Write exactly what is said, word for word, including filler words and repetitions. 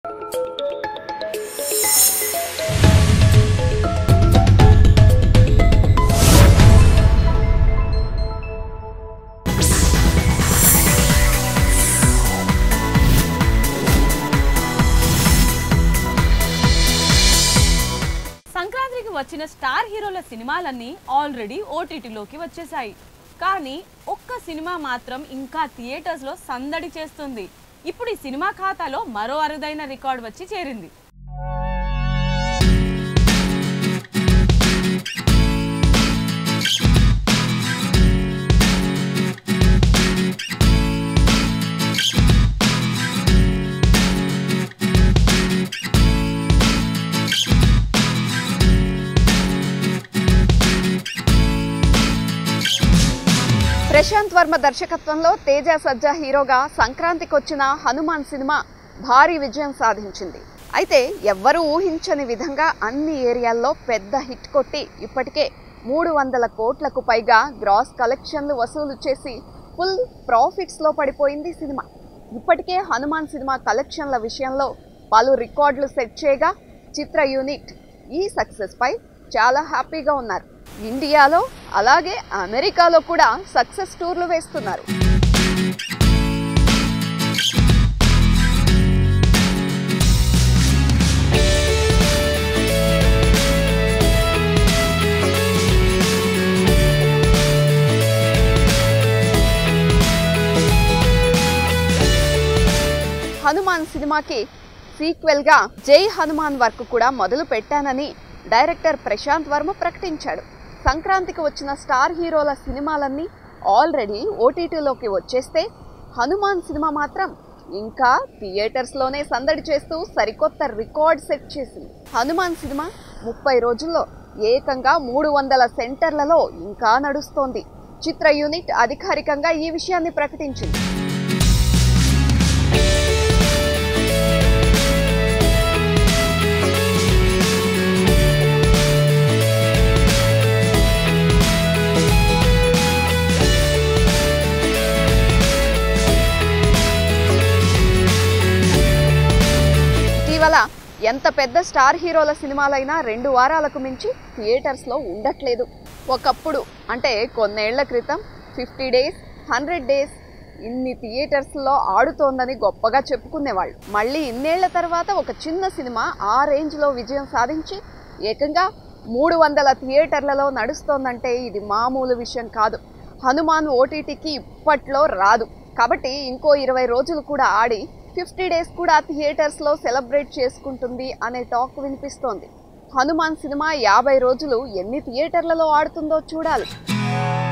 సంక్రాంతికి వచ్చిన స్టార్ హీరోల సినిమాలన్నీ ఆల్రెడీ ఓటీటీలోకి వచ్చేసాయి. కానీ ఒక్క సినిమా మాత్రం ఇంకా థియేటర్స్ లో సందడి చేస్తుంది. ఇప్పుడు ఈ సినిమా ఖాతాలో మరో అరుదైన రికార్డ్ వచ్చి చేరింది. ప్రశాంత్ వర్మ దర్శకత్వంలో తేజ సజ్జా హీరోగా సంక్రాంతికి వచ్చిన హనుమాన్ సినిమా భారీ విజయం సాధించింది. అయితే ఎవ్వరూ ఊహించని విధంగా అన్ని ఏరియాల్లో పెద్ద హిట్ కొట్టి ఇప్పటికే మూడు వందల కోట్లకు పైగా గ్రాస్ కలెక్షన్లు వసూలు చేసి ఫుల్ ప్రాఫిట్స్లో పడిపోయింది సినిమా. ఇప్పటికే హనుమాన్ సినిమా కలెక్షన్ల విషయంలో పలు రికార్డులు సెట్ చేయగా చిత్ర యూనిట్ ఈ సక్సెస్పై చాలా హ్యాపీగా ఉన్నారు. ఇండియాలో అలాగే అమెరికాలో కూడా సక్సెస్ టూర్లు వేస్తున్నారు. హనుమాన్ సినిమాకి సీక్వెల్ గా జై హనుమాన్ వర్క్ కూడా మొదలు పెట్టానని డైరెక్టర్ ప్రశాంత్ వర్మ ప్రకటించాడు. సంక్రాంతికి వచ్చిన స్టార్ హీరోల సినిమాలన్నీ ఆల్రెడీ ఓటీటీలోకి వచ్చేస్తే హనుమాన్ సినిమా మాత్రం ఇంకా థియేటర్స్లోనే సందడి చేస్తూ సరికొత్త రికార్డ్ సెట్ చేసింది. హనుమాన్ సినిమా ముప్పై రోజుల్లో ఏకంగా మూడు వందల సెంటర్లలో ఇంకా నడుస్తోంది. చిత్ర యూనిట్ అధికారికంగా ఈ విషయాన్ని ప్రకటించింది. ఇటీవల ఎంత పెద్ద స్టార్ హీరోల సినిమాలైనా రెండు వారాలకు మించి థియేటర్స్లో ఉండట్లేదు. ఒకప్పుడు అంటే కొన్నేళ్ల క్రితం ఫిఫ్టీ డేస్ హండ్రెడ్ డేస్ ఇన్ని థియేటర్స్లో ఆడుతోందని గొప్పగా చెప్పుకునేవాళ్ళు. మళ్ళీ ఇన్నేళ్ల తర్వాత ఒక చిన్న సినిమా ఆ రేంజ్లో విజయం సాధించి ఏకంగా మూడు వందల థియేటర్లలో నడుస్తోందంటే ఇది మామూలు విషయం కాదు. హనుమాన్ ఓటీటీకి ఇప్పట్లో రాదు కాబట్టి ఇంకో ఇరవై రోజులు కూడా ఆడి ఫిఫ్టీ డేస్ కూడా థియేటర్స్లో సెలబ్రేట్ చేసుకుంటుంది అనే టాక్ వినిపిస్తోంది. హనుమాన్ సినిమా యాభై రోజులు ఎన్ని థియేటర్లలో ఆడుతుందో చూడాలి.